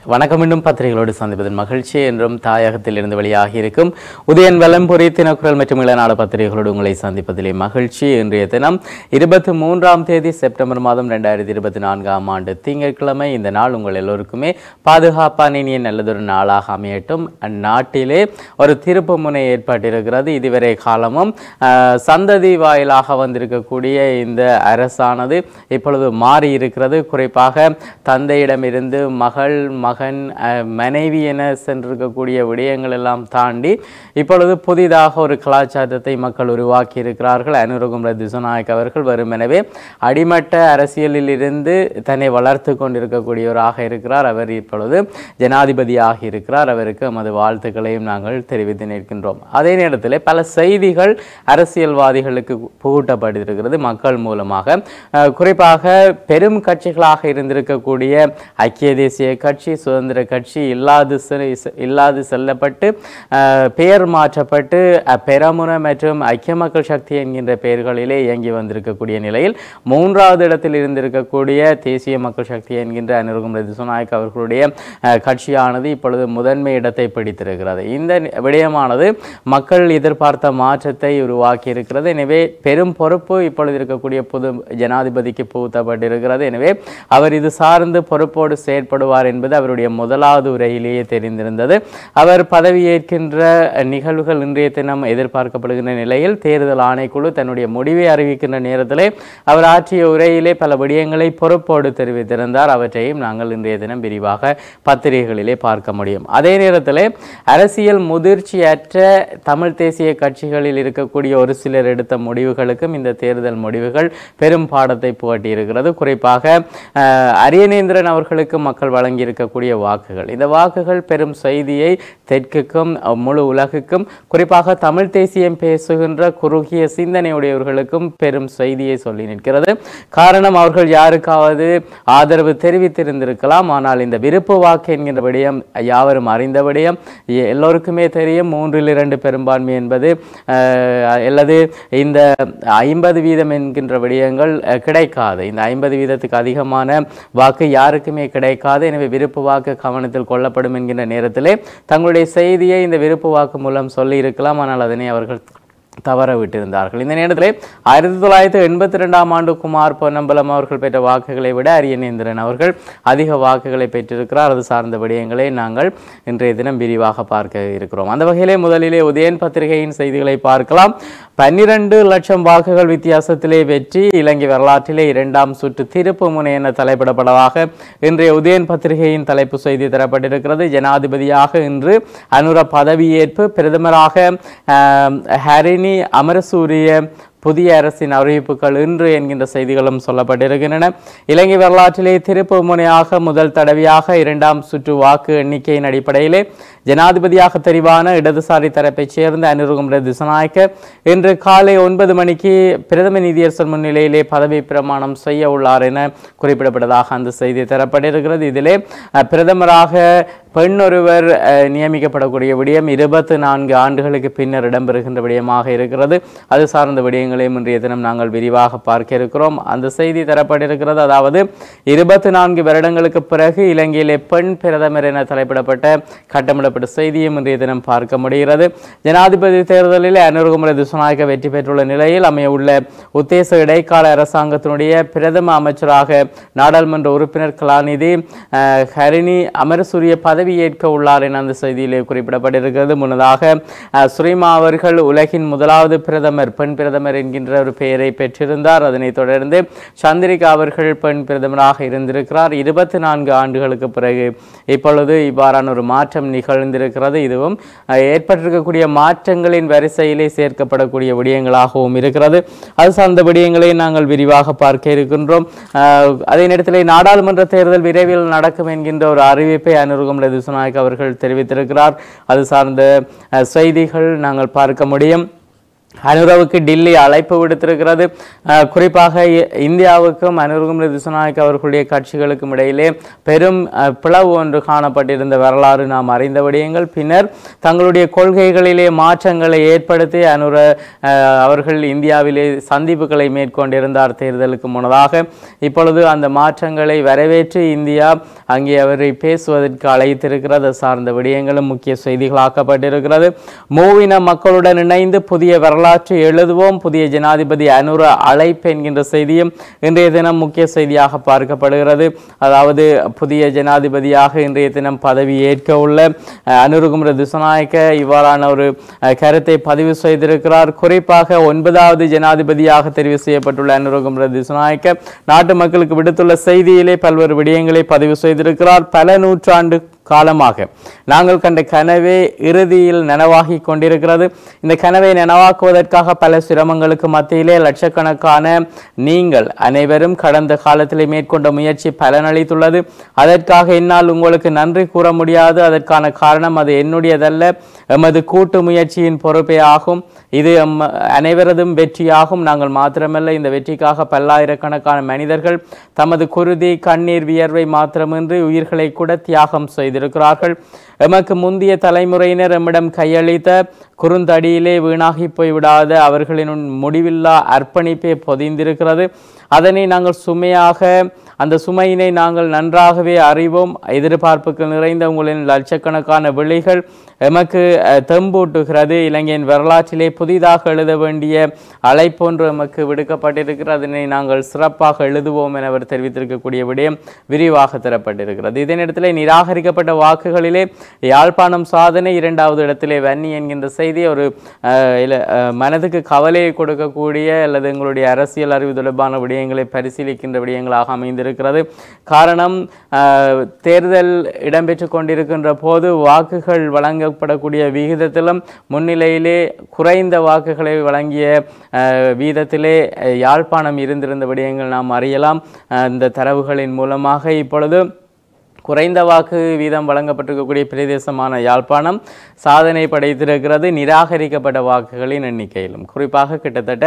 வணக்கம். மீண்டும் பத்திரிகைகளோடு சந்திப்பதில் மகிழ்ச்சி என்றும் தாயகத்தில் இருந்து வெளியாகி இருக்கும் உதயன் வலம்புரி தினக்குரல் மற்றும் இளநாடு பத்திரிகைகளோடு உங்களை சந்திப்பதிலே மகிழ்ச்சி. இன்றைய தினம் 23ஆம் தேதி செப்டம்பர் மாதம் 2024ஆம் ஆண்டு திங்கட்கிழமை. இந்த நாள் உங்கள் எல்லோருக்குமே பாதுகாப்பான இனிய நல்லதொரு நாளாக அமையட்டும். அந்நாட்டிலே ஒரு திருப்பு முனை ஏற்பட்டிருக்கிறது. இதுவரை காலமும் சந்ததி வாயிலாக வந்திருக்கக்கூடிய இந்த அரசானது இப்பொழுது மாறி இருக்கிறது. குறிப்பாக தந்தையிடமிருந்து மகள் மகன் மனைவி என சென்றிருக்கக்கூடிய விடயங்கள் எல்லாம் தாண்டி இப்பொழுது புதிதாக ஒரு கலாச்சாரத்தை மக்கள் உருவாக்கி இருக்கிறார்கள். அனுரகுமார திசாநாயக்க அவர்கள் வெறுமெனவே அடிமட்ட அரசியலில் இருந்து தன்னை வளர்த்து கொண்டிருக்கக்கூடியவராக இருக்கிறார். அவர் இப்பொழுது ஜனாதிபதியாக இருக்கிறார். அவருக்கு நமது வாழ்த்துக்களையும் நாங்கள் தெரிவித்து நிற்கின்றோம். அதே நேரத்தில் பல செய்திகள் அரசியல்வாதிகளுக்கு புகட்டப்பட்டிருக்கிறது மக்கள் மூலமாக. குறிப்பாக பெரும் கட்சிகளாக இருந்திருக்கக்கூடிய ஐக்கிய தேசிய கட்சி, சுதந்திர கட்சி இல்லாது செல்லப்பட்டு பெயர் மாற்றப்பட்டு பெரமுன மற்றும் ஐக்கிய மக்கள் சக்தி என்கின்ற பெயர்களிலே இயங்கி வந்திருக்கக்கூடிய நிலையில் 3வது இடத்தில் இருந்திருக்கக்கூடிய தேசிய மக்கள் சக்தி என்கின்ற அனுரகுமார திசாநாயக்க அவர்களுடைய கட்சியானது இப்பொழுது முதன்மை இடத்தை பிடித்திருக்கிறது. இந்த விடயமானது மக்கள் எதிர்பார்த்த மாற்றத்தை உருவாக்கி இருக்கிறது. எனவே பெரும் பொறுப்பு இப்பொழுது இருக்கக்கூடிய புது ஜனாதிபதிக்கு புகுத்தப்பட்டிருக்கிறது. எனவே அவர் இது சார்ந்து பொறுப்போடு செயற்படுவார் என்பது அவருடைய முதலாவது உரையிலேயே தெரிந்திருந்தது. அவர் பதவியேற்கின்ற நிகழ்வுகள் இன்றைய தினம் எதிர்பார்க்கப்படுகின்ற நிலையில் தேர்தல் ஆணைக்குழு தன்னுடைய முடிவை அறிவிக்கின்ற நேரத்திலே அவர் ஆற்றிய உரையிலே பல விடயங்களை பொறுப்போடு தெரிவித்திருந்தார். அவற்றையும் நாங்கள் இன்றைய தினம் விரிவாக பத்திரிகைகளிலே பார்க்க முடியும். அதே நேரத்தில் அரசியல் முதிர்ச்சியற்ற தமிழ் தேசிய கட்சிகளில் இருக்கக்கூடிய ஒரு சிலர் எடுத்த முடிவுகளுக்கும் இந்த தேர்தல் முடிவுகள் பெரும் பாடத்தை புகட்டியிருக்கிறது. குறிப்பாக அரியநேந்திரன் அவர்களுக்கு மக்கள் வழங்கியிருக்கக்கூடிய வாக்குகள், இந்த வாக்குகள் பெரும் செய்தியை தெற்குக்கும் முழு உலகுக்கும், குறிப்பாக தமிழ் தேசியம் பேசுகின்ற குறுகிய சிந்தனையுடையவர்களுக்கும் பெரும் செய்தியை சொல்லி நிற்கிறது. காரணம், அவர்கள் யாருக்காவது ஆதரவு தெரிவித்திருந்திருக்கலாம். ஆனால் இந்த விருப்பு வாக்கு என்கின்ற விடயம் யாவரும் அறிந்த விடயம், எல்லோருக்குமே தெரியும். 3/2 பெரும்பான்மை என்பது அல்லது இந்த 50% என்கின்ற விடயங்கள் கிடைக்காது. இந்த 50% அதிகமான வாக்கு யாருக்குமே கிடைக்காது. எனவே விருப்பு வாக்கு கவனத்தில் கொள்ளப்படும் என்கின்ற நேரத்திலே தங்களுடைய செய்தியை இந்த விருப்பு வாக்கு மூலம் சொல்லி இருக்கலாம். ஆனால் அதனை அவர்கள் தவற விட்டிருந்தார்கள். இந்த நேரத்தில் 1982ஆம் ஆண்டு குமார் பொன்னம்பலம் அவர்கள் பெற்ற வாக்குகளை விட அரியநேந்திரன் அவர்கள் அதிக வாக்குகளை பெற்றிருக்கிறார். அது சார்ந்த விடயங்களை நாங்கள் இன்றைய தினம் விரிவாக பார்க்க இருக்கிறோம். அந்த வகையிலே முதலிலே உதயன் பத்திரிகையின் செய்திகளை பார்க்கலாம். 12 லட்சம் வாக்குகள் வித்தியாசத்திலே வெற்றி, இலங்கை வரலாற்றிலே 2ஆம் சுற்று திருப்பு முனை என தலைப்பிடப்பட்டதாக இன்றைய உதயன் பத்திரிகையின் தலைப்பு செய்தி தரப்பட்டிருக்கிறது. ஜனாதிபதியாக இன்று அனுர பதவியேற்பு, பிரதமராக ஹரினி அமரசூரிய புதிய அரசின் அறிவிப்புகள் இன்று என்கின்ற செய்திகளும் சொல்லப்பட்டிருக்கின்றன. இலங்கை வரலாற்றிலே திருப்பு முனையாக முதல் தடவையாக 2ஆம் சுற்று வாக்கு எண்ணிக்கையின் அடிப்படையிலே ஜனாதிபதியாக தெரிவான இடதுசாரி தரப்பைச் சேர்ந்த அனுரகுமார திசாநாயக்க இன்று காலை 9 மணிக்கு பிரதம நீதியரசர் முன்னிலையிலே பதவி பிரமாணம் செய்ய உள்ளார் என குறிப்பிடப்பட்டதாக அந்த செய்தி தரப்பட்டிருக்கிறது. இதிலே பிரதமராக பெண் ஒருவர் நியமிக்கப்படக்கூடிய விடயம் 24 ஆண்டுகளுக்கு பின்னர் இடம்பெறுகின்ற விடயமாக இருக்கிறது. அது சார்ந்த விடயங்களையும் இன்றைய தினம் நாங்கள் விரிவாக பார்க்க இருக்கிறோம். அந்த செய்தி தரப்பட்டிருக்கிறது. அதாவது 24 வருடங்களுக்கு பிறகு இலங்கையிலே பெண் பிரதமர் என தலைப்பிடப்பட்ட கட்டமிடப்பட்ட செய்தியும் இன்றைய தினம் பார்க்க முடிகிறது. ஜனாதிபதி தேர்தலில் அனுரகுமார திசாநாயக்க வெற்றி பெற்றுள்ள நிலையில் அமைய உள்ள உத்தேச இடைக்கால அரசாங்கத்தினுடைய பிரதம அமைச்சராக நாடாளுமன்ற உறுப்பினர் கலாநிதி ஹரினி அமரசூரிய பதவியேற்க உள்ளார் என அந்த செய்தியிலே குறிப்பிடப்பட்டிருக்கிறது. முன்னதாக சுரிமா அவர்கள் உலகின் முதலாவது பிரதமர், பெண் பிரதமர் என்கின்ற ஒரு பெயரை பெற்றிருந்தார். அதனைத் தொடர்ந்து சந்திரிகா அவர்கள் பெண் பிரதமராக இருந்திருக்கிறார். 24 ஆண்டுகளுக்கு பிறகு இப்பொழுது இவ்வாறான ஒரு மாற்றம் நிகழ்ந்திருக்கிறது. இதுவும் ஏற்பட்டிருக்கக்கூடிய மாற்றங்களின் வரிசையிலே சேர்க்கப்படக்கூடிய விடயங்களாகவும் இருக்கிறது. அது சார்ந்த விடயங்களை நாங்கள் விரிவாக பார்க்க இருக்கின்றோம். அதே நேரத்தில் நாடாளுமன்ற தேர்தல் விரைவில் நடக்கும் என்கின்ற ஒரு அறிவிப்பை அனுரகுமார திசாநாயக்க அவர்கள் தெரிவித்திருக்கிறார். அது சார்ந்த செய்திகள் நாங்கள் பார்க்க முடியும். அனுரவுக்கு டில்லி அழைப்பு விடுத்திருக்கிறது. குறிப்பாக இந்தியாவுக்கும் அனுரகுமார திசாநாயக்க அவர்களுடைய கட்சிகளுக்கும் இடையிலே பெரும் பிளவு ஒன்று காணப்பட்டிருந்த வரலாறு நாம் அறிந்த விடயங்கள். பின்னர் தங்களுடைய கொள்கைகளிலே மாற்றங்களை ஏற்படுத்தி அவர்கள் இந்தியாவிலே சந்திப்புகளை மேற்கொண்டிருந்தார் தேர்தலுக்கு முன்னதாக. இப்பொழுது அந்த மாற்றங்களை வரவேற்று இந்தியா அங்கே அவரை பேசுவதற்கு அழைத்திருக்கிறது சார்ந்த விடயங்களும் முக்கிய செய்திகளாக்கப்பட்டிருக்கிறது. மூவின மக்களுடன் இணைந்து புதிய வரலாற்று எழுதுவோம், புதிய ஜனாதிபதி அனுர அழைப்பு என்கின்ற செய்தியும் இன்றைய தினம் முக்கிய செய்தியாக பார்க்கப்படுகிறது. அதாவது புதிய ஜனாதிபதியாக இன்றைய தினம் பதவி ஏற்க உள்ள அனுரகுமார திசாநாயக்க இவ்வாறான ஒரு கருத்தை பதிவு செய்திருக்கிறார். குறிப்பாக 9வது ஜனாதிபதியாக தெரிவு செய்யப்பட்டுள்ள அனுரகுமார திசாநாயக்க நாட்டு மக்களுக்கு விடுத்துள்ள செய்தியிலே பல்வேறு விடயங்களை பதிவு செய்திருக்கிறார். பல நூற்றாண்டு காலமாக நாங்கள் கண்ட கனவே இறுதியில் நனவாகி கொண்டிருக்கிறது. இந்த கனவை நனவாக்குவதற்காக பல சிரமங்களுக்கு மத்தியிலே லட்சக்கணக்கான நீங்கள் அனைவரும் கடந்த காலத்திலே மேற்கொண்ட முயற்சி பலனளித்துள்ளது. அதற்காக என்னால் உங்களுக்கு நன்றி கூற முடியாது. அதற்கான காரணம் அது என்னுடையதல்ல, எமது கூட்டு முயற்சியின் பொறுப்பே ஆகும். இது அனைவரதும் வெற்றியாகும். நாங்கள் மாத்திரமல்ல, இந்த வெற்றிக்காக பல்லாயிரக்கணக்கான மனிதர்கள் தமது குருதி கண்ணீர் வியர்வை மாத்திரமின்றி உயிர்களை கூட தியாகம் செய்திருக்கிறார்கள். எமக்கு முந்தைய தலைமுறையினர் எம்மிடம் கையளித்த குறுந்தடியிலே வீணாகி போய்விடாத அவர்களின் முடிவில்லா அர்ப்பணிப்பே பொதிந்திருக்கிறது. அதனை நாங்கள் அந்த சுமையினை நாங்கள் நன்றாகவே அறிவோம். எதிர்பார்ப்புகள் நிறைந்த உங்களின் லட்சக்கணக்கான விழிகள் எமக்கு தெம்பூட்டுகிறது. இலங்கையின் வரலாற்றிலே புதிதாக எழுத வேண்டிய அழைப்பொன்று எமக்கு விடுக்கப்பட்டிருக்கிறது. அதனை நாங்கள் சிறப்பாக எழுதுவோம் என அவர் தெரிவித்திருக்கக்கூடிய விடயம் விரிவாக தரப்பட்டிருக்கிறது. இதே நேரத்தில் நிராகரிக்கப்பட்ட வாக்குகளிலே யாழ்ப்பாணம் சாதனை, 2வது இடத்திலே வன்னி என்கின்ற செய்தி ஒரு மனதுக்கு கவலையை கொடுக்கக்கூடிய அல்லது எங்களுடைய அரசியல் அறிவு தொடர்பான விடயங்களை பரிசீலிக்கின்ற விடயங்களாக அமைந்திருக்கிறது. காரணம், தேர்தல் இடம்பெற்று கொண்டிருக்கின்ற போது வாக்குகள் வழங்கப்படக்கூடிய விகிதத்திலும் முன்னிலையிலே குறைந்த வாக்குகளை வழங்கிய வீதத்திலே யாழ்ப்பாணம் இருந்திருந்த விடயங்கள் நாம் அறியலாம். இந்த தரவுகளின் மூலமாக இப்பொழுது குறைந்த வாக்கு வீதம் வழங்கப்பட்டிருக்கக்கூடிய பிரதேசமான யாழ்ப்பாணம் சாதனை படைத்திருக்கிறது. நிராகரிக்கப்பட்ட வாக்குகளின் எண்ணிக்கையிலும் குறிப்பாக கிட்டத்தட்ட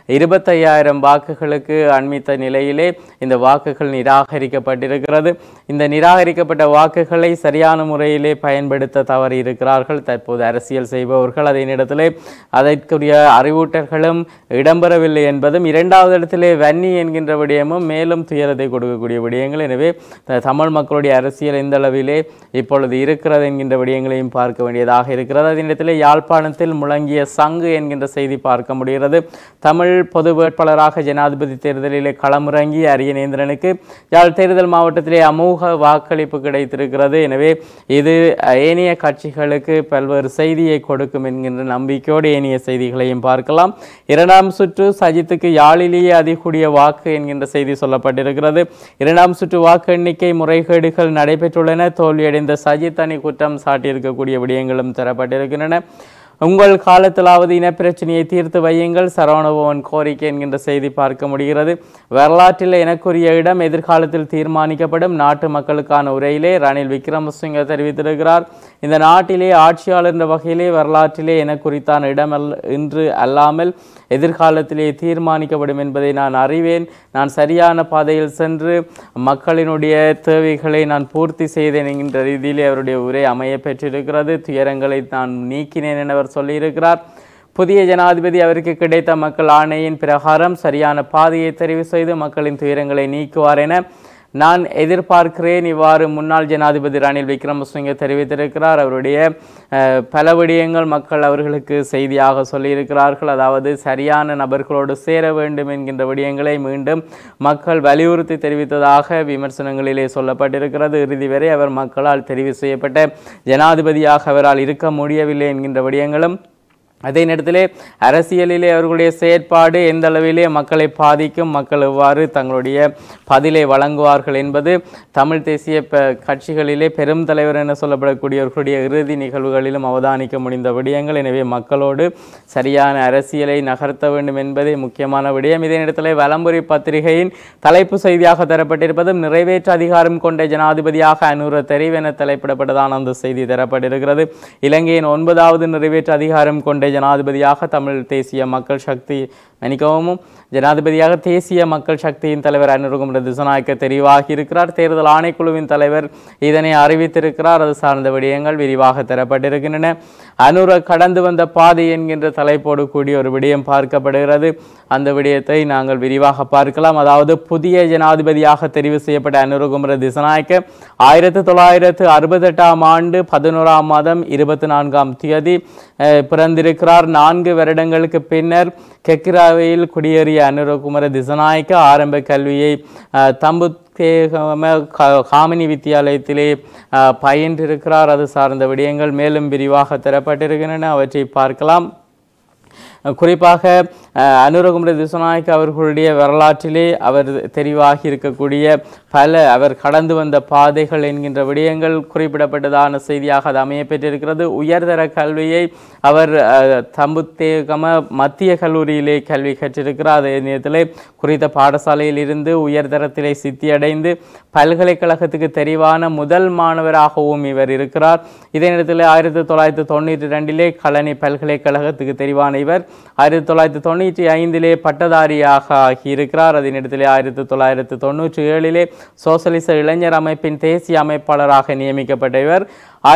25,000 வாக்குகளுக்கு அண்மித்த நிலையிலே இந்த வாக்குகள் நிராகரிக்கப்பட்டிருக்கிறது. இந்த நிராகரிக்கப்பட்ட வாக்குகளை சரியான முறையிலே பயன்படுத்த தவறி இருக்கிறார்கள் தற்போது அரசியல் செய்பவர்கள். அதே நேரத்திலே அதற்குரிய அறிவூட்டல்களும் இடம்பெறவில்லை என்பதும், 2வது இடத்திலே வன்னி என்கின்ற விடயமும் மேலும் துயரத்தை கொடுக்கக்கூடிய விடயங்கள். எனவே தமிழ் மக்களுடைய அரசியல் எந்த அளவிலே இப்பொழுது இருக்கிறது என்கின்ற விடயங்களையும் பார்க்க வேண்டியதாக இருக்கிறது. அதே நேரத்தில் யாழ்ப்பாணத்தில் முழங்கிய சங்கு என்கின்ற செய்தி பார்க்க முடிகிறது. தமிழ் பொது வேட்பாளராக ஜனாதிபதி தேர்தலிலே களமிறங்கிய அரியநேந்திரனுக்கு யாழ் தேர்தல் மாவட்டத்திலே அமோக வாக்களிப்பு கிடைத்திருக்கிறது. எனவே இது ஏனைய கட்சிகளுக்கு பல்வேறு செய்தியை கொடுக்கும் என்கின்ற நம்பிக்கையோடு ஏனைய செய்திகளையும் பார்க்கலாம். 2ஆம் சுற்று சஜித்துக்கு யாழிலேயே அதிகூடிய வாக்கு என்கின்ற செய்தி சொல்லப்பட்டிருக்கிறது. 2ஆம் சுற்று வாக்கு எண்ணிக்கை முறைகேடுகள் நடைபெற்றுள்ளன. தோல்வியடைந்த சஜித் அணி குற்றம் சாட்டியிருக்கக்கூடிய விடயங்களும் தரப்பட்டிருக்கின்றன. உங்கள் காலத்திலாவது இனப்பிரச்சனையை தீர்த்து வையுங்கள், சரவணபவன் கோரிக்கை என்கின்ற செய்தி பார்க்க முடிகிறது. வரலாற்றில் எனக்குரிய இடம் எதிர்காலத்தில் தீர்மானிக்கப்படும், நாட்டு மக்களுக்கான உரையிலே ரணில் விக்ரமசிங்க தெரிவித்திருக்கிறார். இந்த நாட்டிலே ஆட்சியாளர் என்ற வகையிலே வரலாற்றிலே எனக்குறித்தான இடம் இன்று அல்லாமல் எதிர்காலத்திலே தீர்மானிக்கப்படும் என்பதை நான் அறிவேன். நான் சரியான பாதையில் சென்று மக்களினுடைய தேவைகளை நான் பூர்த்தி செய்தேன் என்கின்ற ரீதியிலே அவருடைய உரை அமைய பெற்றிருக்கிறது. துயரங்களை நான் நீக்கினேன் என அவர் சொல்லியிருக்கிறார். புதிய ஜனாதிபதி அவருக்கு கிடைத்த மக்கள் ஆணையின் பிரகாரம் சரியான பாதையை தெரிவு செய்து மக்களின் துயரங்களை நீக்குவார் என நான் எதிர்பார்க்கிறேன். இவ்வாறு முன்னாள் ஜனாதிபதி ரணில் விக்ரமசிங்க தெரிவித்திருக்கிறார். அவருடைய பல விடயங்கள் மக்கள் அவர்களுக்கு செய்தியாக சொல்லியிருக்கிறார்கள். அதாவது சரியான நபர்களோடு சேர வேண்டும் என்கின்ற விடயங்களை மீண்டும் மக்கள் வலியுறுத்தி தெரிவித்ததாக விமர்சனங்களிலே சொல்லப்பட்டிருக்கிறது. இறுதி வரை அவர் மக்களால் தெரிவு செய்யப்பட்ட ஜனாதிபதியாக அவரால் இருக்க முடியவில்லை என்கின்ற விடயங்களும், அதே நேரத்திலே அரசியலிலே அவர்களுடைய செயற்பாடு எந்த அளவிலே மக்களை பாதிக்கும், மக்கள் எவ்வாறு தங்களுடைய பதிலை வழங்குவார்கள் என்பது தமிழ் தேசிய கட்சிகளிலே பெரும் தலைவர் என சொல்லப்படக்கூடியவர்களுடைய இறுதி நிகழ்வுகளிலும் அவதானிக்க முடிந்த விடயங்கள். எனவே மக்களோடு சரியான அரசியலை நகர்த்த வேண்டும் என்பதே முக்கியமான விடயம். இதே நேரத்தில் வலம்புரி பத்திரிகையின் தலைப்பு செய்தியாக தரப்பட்டிருப்பதும் நிறைவேற்று அதிகாரம் கொண்ட ஜனாதிபதியாக அனுர தெரிவு என தலைப்பிடப்பட்டதான அந்த செய்தி தரப்பட்டிருக்கிறது. இலங்கையின் 9வது நிறைவேற்று அதிகாரம் கொண்ட ஜனாதிபதியாக தமிழ் தேசிய மக்கள் சக்தி மன்னிக்கவும் ஜனாதிபதியாக தேசிய மக்கள் சக்தியின் தலைவர் அனுரகுமார திசாநாயக்க தெரிவாகி இருக்கிறார். தேர்தல் ஆணைக்குழுவின் தலைவர் இதனை அறிவித்திருக்கிறார். அது சார்ந்த விடயங்கள் விரிவாக தரப்பட்டிருக்கின்றன. அனுர கடந்து வந்த பாதை என்கின்ற தலைப்போடு கூடிய ஒரு விடயம் பார்க்கப்படுகிறது. அந்த விடயத்தை நாங்கள் விரிவாக பார்க்கலாம். அதாவது புதிய ஜனாதிபதியாக தெரிவு செய்யப்பட்ட அனுரகுமார திசாநாயக்க 1968 ஆண்டு 11ஆம் மாதம் 24ஆம் தேதி பிறந்திருக்கிறார். 4 வருடங்களுக்கு பின்னர் கெக்கிராவையில் குடியேறிய அனுரகுமார திசாநாயக்க ஆரம்ப கல்வியை காமினி வித்தியாலயத்திலே பயின்றிருக்கிறார். அது சார்ந்த விடயங்கள் மேலும் விரிவாக தரப்பட்டிருக்கின்றன. அவற்றை பார்க்கலாம். குறிப்பாக அனுரகுமார திசாநாயக்க அவர்களுடைய வரலாற்றிலே அவர் தெரிவாகி இருக்கக்கூடிய அவர் கடந்து வந்த பாதைகள் என்கின்ற விடயங்கள் குறிப்பிடப்பட்டதான செய்தியாக அது அமைய பெற்றிருக்கிறது. உயர்தர கல்வியை அவர் தம்புத்தேகம மத்திய கல்லூரியிலே கல்வி கற்றிருக்கிறார். அதே நேரத்திலே குறித்த பாடசாலையில் இருந்து உயர்தரத்திலே சித்தியடைந்து பல்கலைக்கழகத்துக்கு தெரிவான முதல் மாணவராகவும் இவர் இருக்கிறார். இதே நேரத்தில் 1992 கலனி பல்கலைக்கழகத்துக்கு தெரிவான இவர் 1995 பட்டதாரியாக ஆகியிருக்கிறார். அதே நேரத்தில் 1997 சோசலிச இளைஞர் அமைப்பின் தேசிய அமைப்பாளராக நியமிக்கப்பட்ட இவர்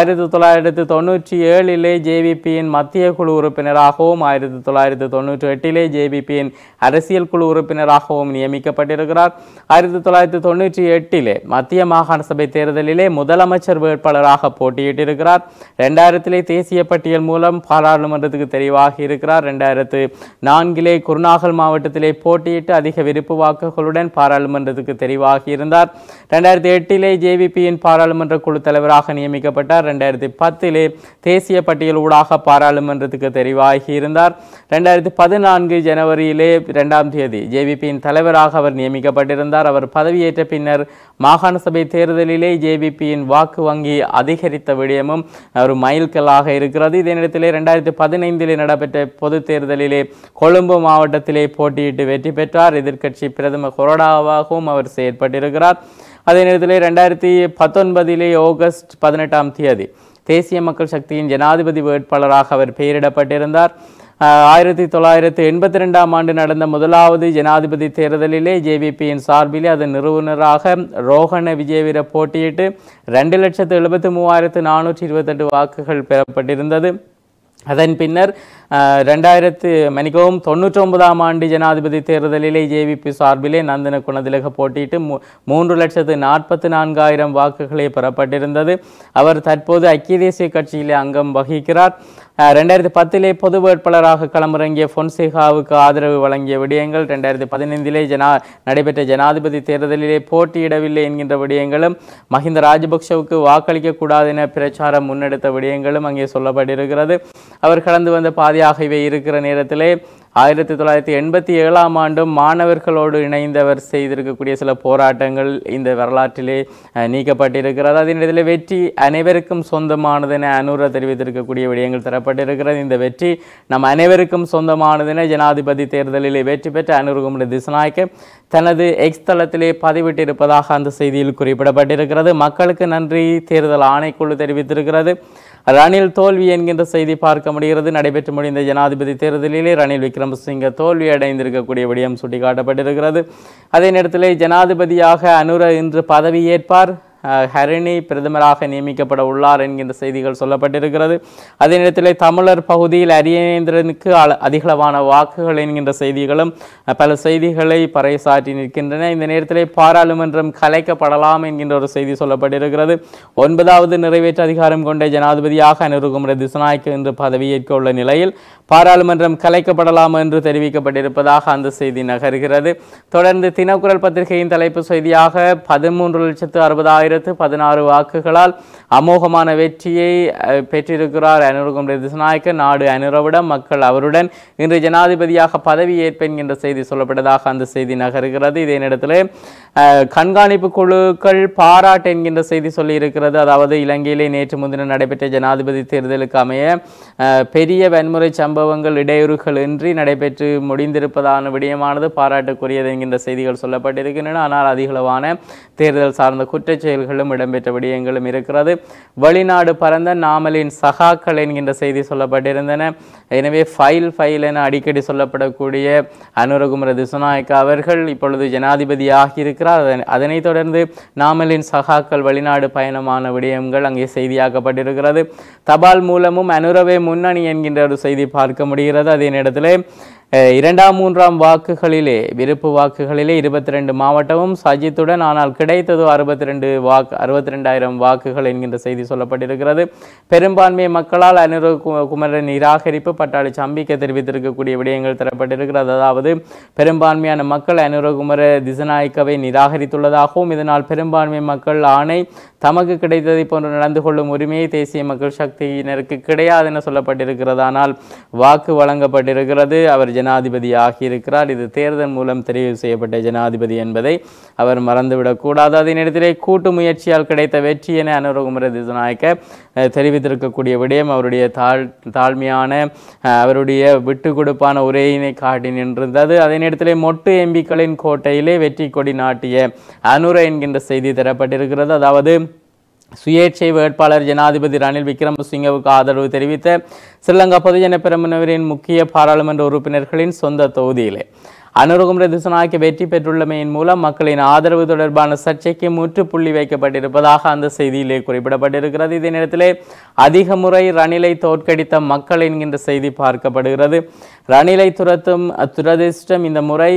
1997 ஜேவிபியின் மத்திய குழு உறுப்பினராகவும் 1998 ஜேவிபியின் அரசியல் குழு உறுப்பினராகவும் நியமிக்கப்பட்டிருக்கிறார். 1998 மத்திய மாகாண சபை தேர்தலிலே முதலமைச்சர் வேட்பாளராக போட்டியிட்டிருக்கிறார். 2000 தேசிய பட்டியல் மூலம் பாராளுமன்றத்துக்கு தெரிவாகி இருக்கிறார். 2004 குருநாகல் மாவட்டத்திலே போட்டியிட்டு அதிக விருப்பு வாக்குகளுடன் பாராளுமன்றத்துக்கு தெரிவாகி இருந்தார். 2008 ஜேவிபியின் பாராளுமன்ற குழு தலைவராக நியமிக்கப்பட்டார். 2010 தேசிய பட்டியல் ஊடாக பாராளுமன்றத்துக்கு தெரிவாகி இருந்தார். 2014 ஜனவரியிலே 2ஆம் தேதி ஜேவிபியின் தலைவராக அவர் நியமிக்கப்பட்டிருந்தார். அவர் பதவியேற்ற பின்னர் மாகாண சபை தேர்தலிலே ஜேவிபியின் வாக்கு வங்கி அதிகரித்த விடயமும் ஒரு மைல்கல்லாக இருக்கிறது. இதே நேரத்திலே 2015 நடைபெற்ற பொது தேர்தலிலே கொழும்பு மாவட்டத்திலே போட்டியிட்டு வெற்றி பெற்றார். எதிர்க்கட்சி பிரதம கொறடாவாகவும் அவர் செயற்பட்டிருக்கிறார். அதே நேரத்தில் 2019 ஆகஸ்ட் 18ஆம் தேதி தேசிய மக்கள் சக்தியின் ஜனாதிபதி வேட்பாளராக அவர் பெயரிடப்பட்டிருந்தார். 1982ஆம் ஆண்டு நடந்த முதலாவது ஜனாதிபதி தேர்தலிலே ஜேவிபியின் சார்பிலே அதன் நிறுவனராக ரோஹண விஜயவீர போட்டியிட்டு 2,73,428 வாக்குகள் பெறப்பட்டிருந்தது. அதன் பின்னர் 1999ஆம் ஆண்டு ஜனாதிபதி தேர்தலிலே ஜேவிபி சார்பிலே நந்தன குணதிலக போட்டியிட்டு 3,44,000 வாக்குகளே பெறப்பட்டிருந்தது. அவர் தற்போது ஐக்கிய தேசிய கட்சியிலே அங்கம் வகிக்கிறார். 2010 பொது வேட்பாளராக களமிறங்கிய பொன்சேகாவுக்கு ஆதரவு வழங்கிய விடயங்கள், 2015 நடைபெற்ற ஜனாதிபதி தேர்தலிலே போட்டியிடவில்லை என்கின்ற விடயங்களும், மஹிந்த ராஜபக்ஷவுக்கு வாக்களிக்கக்கூடாது என பிரச்சாரம் முன்னெடுத்த விடயங்களும் அங்கே சொல்லப்பட்டிருக்கிறது. அவர் கடந்து வந்த பாதையாக இவை இருக்கிற நேரத்திலே 1987ஆம் ஆண்டும் மாணவர்களோடு இணைந்தவர் செய்திருக்கக்கூடிய சில போராட்டங்கள் இந்த வரலாற்றிலே நீக்கப்பட்டிருக்கிறது. அதே நேரத்தில் வெற்றி அனைவருக்கும் சொந்தமானது என அனுர தெரிவித்திருக்கக்கூடிய விடயங்கள் தரப்பட்டிருக்கிறது. இந்த வெற்றி நம் அனைவருக்கும் சொந்தமானது என ஜனாதிபதி தேர்தலிலே வெற்றி பெற்ற அனுரகுமார திசாநாயக்க தனது எக்ஸ் தளத்திலே பதிவிட்டிருப்பதாக அந்த செய்தியில் குறிப்பிடப்பட்டிருக்கிறது. மக்களுக்கு நன்றி தேர்தல் ஆணைக்குழு தெரிவித்திருக்கிறது. ரணில் தோல்வி என்கின்ற செய்தி பார்க்க முடிகிறது. நடைபெற்று முடிந்த ஜனாதிபதி தேர்தலிலே ரணில் விக்ரமசிங்க தோல்வி அடைந்திருக்கக்கூடிய விடயம் சுட்டிக்காட்டப்பட்டிருக்கிறது. அதே நேரத்தில் ஜனாதிபதியாக அனுர இன்று பதவியேற்பார். ஹரிணி பிரதமராக நியமிக்கப்பட உள்ளார் என்கின்ற செய்திகள் சொல்லப்பட்டிருக்கிறது. அதே நேரத்தில் தமிழர் பகுதியில் அரியநேந்திரனுக்கு அதிகளவான வாக்குகள் என்கின்ற செய்திகளும் பல செய்திகளை பறைசாற்றி நிற்கின்றன. இந்த நேரத்தில் பாராளுமன்றம் கலைக்கப்படலாம் என்கின்ற ஒரு செய்தி சொல்லப்பட்டிருக்கிறது. 9வது நிறைவேற்று அதிகாரம் கொண்ட ஜனாதிபதியாக அனுரகுமார திசாநாயக்க இன்று பதவியேற்க உள்ள நிலையில் பாராளுமன்றம் கலைக்கப்படலாம் என்று தெரிவிக்கப்பட்டிருப்பதாக அந்த செய்தி நகர்கிறது. தொடர்ந்து தினக்குரல் பத்திரிகையின் தலைப்பு செய்தியாக 13,60,16 வாக்குகளால் அமோகமான வெற்றியை பெற்றிருக்கிறார் அனுரகுமார திசாநாயக்க. நாடு அனுரவிடம், மக்கள் அவருடன், இன்று ஜனாதிபதியாக பதவியேற்பு என்கின்ற செய்தி சொல்லப்பட்டதாக அந்த செய்தி நகர்கிறது. இதே நேரத்தில் கண்காணிப்பு குழுக்கள் பாராட்டு என்கின்ற செய்தி சொல்லியிருக்கிறது. அதாவது இலங்கையிலே நேற்று முன்தினம் நடைபெற்ற ஜனாதிபதி தேர்தலுக்கு அமைய பெரிய வன்முறை சம்பவங்கள் இடையூறுகள் இன்றி நடைபெற்று முடிந்திருப்பதான விடயமானது பாராட்டுக்குரியது என்கின்ற செய்திகள் சொல்லப்பட்டிருக்கின்றன. ஆனால் அதிகளவான தேர்தல் சார்ந்த குற்றச் செயல்களும் இடம்பெற்ற விடயங்களும் இருக்கிறது. வெளிநாடு பறந்த நாமலின் சகாக்கள் என்கின்ற செய்தி சொல்லப்பட்டிருந்தன. எனவே ஃபைல் என அடிக்கடி சொல்லப்படக்கூடிய அனுரகுமார திசுநாயக்க அவர்கள் இப்பொழுது ஜனாதிபதியாக இருக்கிறார். அதனைத் தொடர்ந்து நாமலின் சகாக்கள் வெளிநாடு பயணமான விடயங்கள் அங்கே செய்தியாக்கப்பட்டிருக்கிறது. தபால் மூலமும் அனுரவே முன்னணி என்கின்ற ஒரு செய்தி பார்க்க முடிகிறது. அதே நேரத்தில் இரண்டாம் மூன்றாம் வாக்குகளிலே விருப்பு வாக்குகளிலே 22 மாவட்டமும் சஜித்துடன், ஆனால் கிடைத்தது 62,000 வாக்குகள் என்கின்ற செய்தி சொல்லப்பட்டிருக்கிறது. பெரும்பான்மை மக்களால் அனுரகுமார நிராகரிப்பு பட்டாளி சம்பிக்க தெரிவித்திருக்கக்கூடிய விடயங்கள் தரப்பட்டிருக்கிறது. அதாவது பெரும்பான்மையான மக்கள் அனுரகுமார திசுநாயக்கவை நிராகரித்துள்ளதாகவும் இதனால் பெரும்பான்மை மக்கள் ஆணை தமக்கு கிடைத்ததை போன்று நடந்து கொள்ளும் உரிமையை தேசிய மக்கள் சக்தியினருக்கு கிடையாது என சொல்லப்பட்டிருக்கிறது. ஆனால் வாக்கு வழங்கப்பட்டிருக்கிறது. அவர் ஜனாதிபதி ஆகியிருக்கிறார். இது தேர்தல் மூலம் தெரிவு செய்யப்பட்ட ஜனாதிபதி என்பதை அவர் மறந்துவிடக்கூடாது. அதே நேரத்திலே கூட்டு முயற்சியால் கிடைத்த வெற்றி என அனுரகுமார திசுநாயக்க தெரிவித்திருக்கக்கூடிய விடயம் அவருடைய தாழ்மையான அவருடைய விட்டு கொடுப்பான உரையினை காட்டி நின்றிருந்தது. அதே நேரத்திலே மொட்டு எம்பிக்களின் கோட்டையிலே வெற்றி கொடி நாட்டிய அனுர என்கின்ற செய்தி தரப்பட்டிருக்கிறது. அதாவது சுயேட்சை வேட்பாளர் ஜனாதிபதி ரணில் விக்ரமசிங்கவுக்கு ஆதரவு தெரிவித்த ஸ்ரீலங்கா பொதுஜன பெரமுனவின் முக்கிய பாராளுமன்ற உறுப்பினர்களின் சொந்த தொகுதியிலே அனுரகுமார திசுநாயக்க வெற்றி பெற்றுள்ளமையின் மூலம் மக்களின் ஆதரவு தொடர்பான சர்ச்சைக்கு முற்றுப்புள்ளி வைக்கப்பட்டிருப்பதாக அந்த செய்தியிலே குறிப்பிடப்பட்டிருக்கிறது. இதே நேரத்திலே அதிக முறை ரணிலை தோற்கடித்த மக்கள் என்கின்ற செய்தி பார்க்கப்படுகிறது. ரணிலை துரத்தும் துரதிர்ஷ்டம் இந்த முறை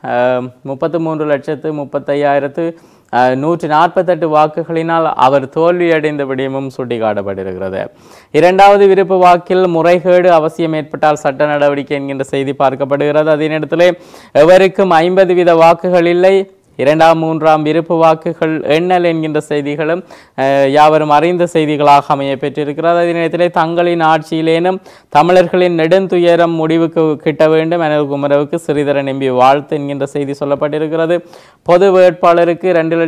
33,35,148 வாக்குகளினால் அவர் தோல்வியடைந்த விடயமும் சுட்டிக்காட்டப்பட்டிருக்கிறது. இரண்டாவது விருப்பு வாக்கில் முறைகேடு அவசியம் ஏற்பட்டால் சட்ட நடவடிக்கை என்கின்ற செய்தி பார்க்கப்படுகிறது. அதே நேரத்திலே எவருக்கும் 50% வாக்குகள் இல்லை, இரண்டாம் மூன்றாம் விருப்பு வாக்குகள் எண்ணல் என்கின்ற செய்திகளும் யாவரும் அறிந்த செய்திகளாக அமைய பெற்றிருக்கிறது. அதே நேரத்திலே தங்களின் ஆட்சியிலேனும் தமிழர்களின் நெடுந்துயரம் முடிவுக்கு கிட்ட வேண்டும் அனுரகுமாரவுக்கு ஸ்ரீதரன் எம்பி வாழ்த்து என்கின்ற செய்தி சொல்லப்பட்டிருக்கிறது. பொது வேட்பாளருக்கு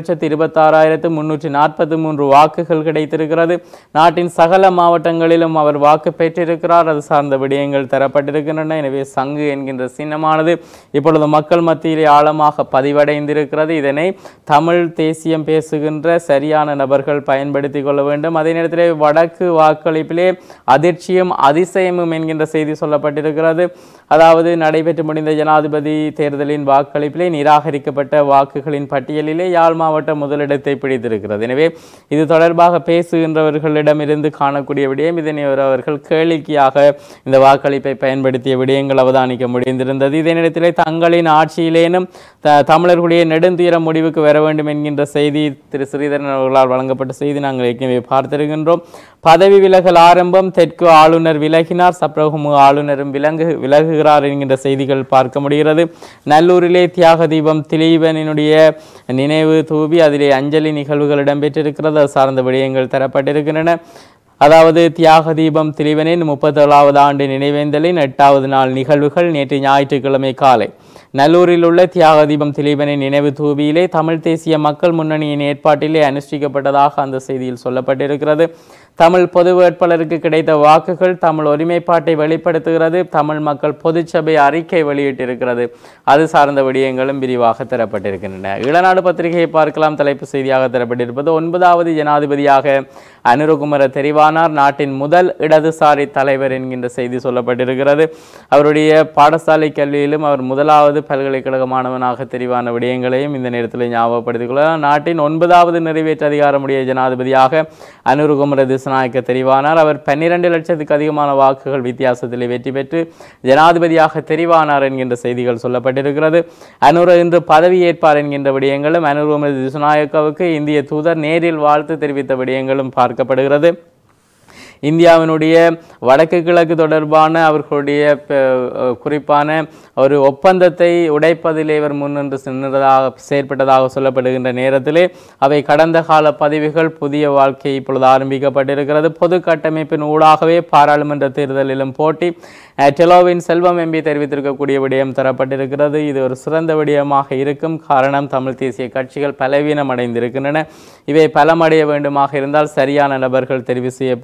2,26,343 வாக்குகள் கிடைத்திருக்கிறது. நாட்டின் சகல மாவட்டங்களிலும் அவர் வாக்கு பெற்றிருக்கிறார். அது சார்ந்த விடயங்கள் தரப்பட்டிருக்கின்றன. எனவே சங்கு என்கின்ற சின்னமானது இப்பொழுது மக்கள் மத்தியிலே ஆழமாக பதிவடைந்திருக்கிறது. இதனை தமிழ் தேசியம் பேசுகின்ற சரியான நபர்கள் பயன்படுத்திக் கொள்ள வேண்டும். அதே நேரத்திலே வடக்கு வாக்களிப்பிலே அதிர்ச்சியும் அதிசயமும் என்கின்ற செய்தி சொல்லப்பட்டிருக்கிறது. அதாவது நடைபெற்று முடிந்த ஜனாதிபதி தேர்தலின் வாக்களிப்பிலே நிராகரிக்கப்பட்ட வாக்குகளின் பட்டியலிலே யாழ் மாவட்டம் முதலிடத்தை பிடித்திருக்கிறது. எனவே இது தொடர்பாக பேசுகின்றவர்களிடமிருந்து காணக்கூடிய விடயம் இதனை அவர்கள் கேளிக்கையாக இந்த வாக்களிப்பை பயன்படுத்திய விடயங்கள் அவதானிக்க முடிந்திருந்தது. இதே நேரத்திலே தங்களின் ஆட்சியிலேனும் தமிழர்களுடைய நெடுந்தீரம் முடிவுக்கு வர வேண்டும் என்கின்ற செய்தி திரு ஸ்ரீதரன் அவர்களால் வழங்கப்பட்ட செய்தி நாங்கள் ஏற்கனவே பார்த்திருக்கின்றோம். பதவி விலகல் ஆரம்பம், தெற்கு ஆளுநர் விலகினார், சப்ரகமு ஆளுநரும் விலகுகிறார் என்கின்ற செய்திகள் பார்க்க முடிகிறது. நல்லூரிலே தியாக தீபம் திலீபனுடைய நினைவு தூவி அதிலே அஞ்சலி நிகழ்வுகள் இடம்பெற்றிருக்கிறது. அது சார்ந்த விடயங்கள் தரப்பட்டிருக்கின்றன. அதாவது தியாக தீபம் திலீபனின் 37வது ஆண்டு நினைவேந்தலின் 8வது நாள் நிகழ்வுகள் நேற்று ஞாயிற்றுக்கிழமை காலை நல்லூரில் உள்ள தியாக தீபம் திலீபனின் நினைவு தூபியிலே தமிழ் தேசிய மக்கள் முன்னணியின் ஏற்பாட்டிலே அனுஷ்டிக்கப்பட்டதாக அந்த செய்தியில் சொல்லப்பட்டிருக்கிறது. தமிழ் பொது வேட்பாளருக்கு கிடைத்த வாக்குகள் தமிழ் ஒருமைப்பாட்டை வெளிப்படுத்துகிறது. தமிழ் மக்கள் பொதுச்சபை அறிக்கை வெளியிட்டிருக்கிறது. அது சார்ந்த விடயங்களும் விரிவாக தரப்பட்டிருக்கின்றன. இளநாடு பத்திரிகையை பார்க்கலாம். தலைப்பு செய்தியாக தரப்பட்டிருப்பது 9வது ஜனாதிபதியாக அனுரகுமார தெரிவானார், நாட்டின் முதல் இடதுசாரி தலைவர் என்கின்ற செய்தி சொல்லப்பட்டிருக்கிறது. அவருடைய பாடசாலை கல்வியிலும் அவர் முதலாவது பல்கலைக்கழக மாணவனாக தெரிவான விடயங்களையும் இந்த நேரத்தில் ஞாபகப்படுத்திக் கொள்ளலாம். நாட்டின் 9வது நிறைவேற்று அதிகாரமுடைய ஜனாதிபதியாக அனுரகுமார திசுநாயக்க தெரிவானார். அவர் 12 லட்சத்துக்கு அதிகமான வாக்குகள் வித்தியாசத்தில் வெற்றி பெற்று ஜனாதிபதியாக தெரிவானார் என்கின்ற செய்திகள் சொல்லப்பட்டிருக்கிறது. அனுர இன்று பதவியேற்பார் என்கின்ற விடயங்களும் அனுரகுமார திசுநாயக்கவுக்கு இந்திய தூதர் நேரில் வாழ்த்து தெரிவித்த விடயங்களும் பார்க்கப்படுகிறது. இந்தியாவினுடைய வடக்கு கிழக்கு தொடர்பான அவர்களுடைய குறிப்பான ஒரு ஒப்பந்தத்தை உடைப்பதிலே இவர் முன்னின்று செயற்பட்டதாக சொல்லப்படுகின்ற நேரத்திலே அவை கடந்த கால பதிவுகள். புதிய வாழ்க்கை இப்பொழுது ஆரம்பிக்கப்பட்டிருக்கிறது. பொது கட்டமைப்பின் ஊடாகவே பாராளுமன்ற தேர்தலிலும் போட்டி. டெலோவின் செல்வம் எம்பி தெரிவித்திருக்கக்கூடிய விடயம் தரப்பட்டிருக்கிறது. இது ஒரு சிறந்த விடயமாக இருக்கும். காரணம், தமிழ் தேசிய கட்சிகள் பலவீனம் அடைந்திருக்கின்றன. இவை பலமடைய வேண்டுமாக இருந்தால் சரியான நபர்கள் தெரிவு செய்யப்பட்டு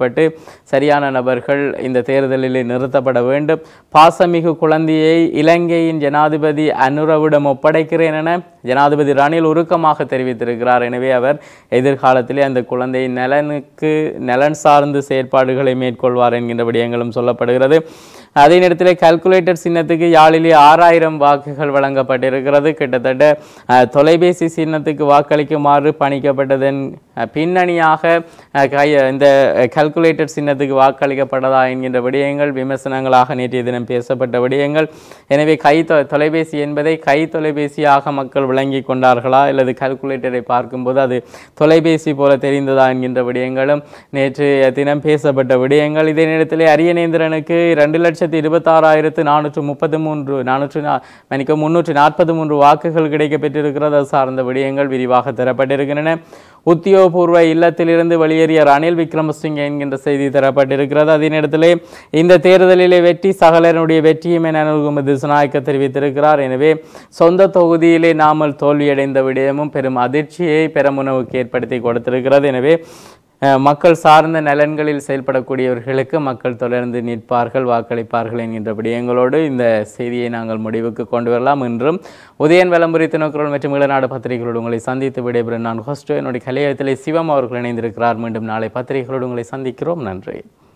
சரியான நபர்கள் இந்த தேர்தலில் நிறுத்தப்பட வேண்டும். பாசமிகு குழந்தையை இலங்கையின் ஜனாதிபதி அனுரவிடம் ஒப்படைக்கிறேன் என ஜனாதிபதி ரணில் உருக்கமாக தெரிவித்திருக்கிறார். எனவே அவர் எதிர்காலத்திலே அந்த குழந்தையின் நலன் சார்ந்து செயற்பாடுகளை மேற்கொள்வார் என்கின்ற விடயங்களும் சொல்லப்படுகிறது. அதே நேரத்தில் கால்குலேட்டர் சின்னத்துக்கு யாழிலே 6000 வாக்குகள் வழங்கப்பட்டிருக்கிறது. கிட்டத்தட்ட தொலைபேசி சின்னத்துக்கு வாக்களிக்குமாறு பணிக்கப்பட்டதன் பின்னணியாக இந்த கால்குலேட்டர் சின்னத்துக்கு வாக்களிக்கப்பட்டதா என்கின்ற விடயங்கள் விமர்சனங்களாக நேற்றைய தினம் பேசப்பட்ட விடயங்கள். எனவே தொலைபேசி என்பதை கை தொலைபேசியாக மக்கள் விளங்கி கொண்டார்களா அல்லது கால்குலேட்டரை பார்க்கும்போது அது தொலைபேசி போல தெரிந்ததா என்கின்ற விடயங்களும் நேற்று தினம் பேசப்பட்ட விடயங்கள். இதே நேரத்தில் அரியநேந்திரனுக்கு 2,26,443 வாக்குகள் கிடைக்கப்பெற்றிருக்கிறது. அது சார்ந்த விடயங்கள் விரிவாக தரப்பட்டிருக்கின்றன. உத்தியோகபூர்வ இல்லத்திலிருந்து வெளியேறிய ரணில் விக்ரமசிங்கே என்கின்ற செய்தி தரப்பட்டிருக்கிறது. அதே நேரத்திலே இந்த தேர்தலிலே வெற்றி சகலனுடைய வெற்றியும் என திசுநாயக்க தெரிவித்திருக்கிறார். எனவே சொந்த தொகுதியிலே நாமல் தோல்வியடைந்த விடயமும் பெரும் அதிர்ச்சியை பெருமுனவுக்கு ஏற்படுத்தி கொடுத்திருக்கிறது. எனவே மக்கள் சார்ந்த நலன்களில் செயல்படக்கூடியவர்களுக்கு மக்கள் தொடர்ந்து நிற்பார்கள், வாக்களிப்பார்கள் என்கின்ற விடயங்களோடு இந்த செய்தியை நாங்கள் முடிவுக்கு கொண்டு வரலாம். இன்றும் உதயன் வலம்புரி தினக்குரல் மற்றும் ஈழநாடு பத்திரிகைகளோடு உங்களை சந்தித்து விடைபெறும் நான் ஹோஸ்டோ. என்னுடைய கலையகத்திலே சிவம் அவர்கள் இணைந்திருக்கிறார். மீண்டும் நாளை பத்திரிகைகளோடு உங்களை சந்திக்கிறோம். நன்றி.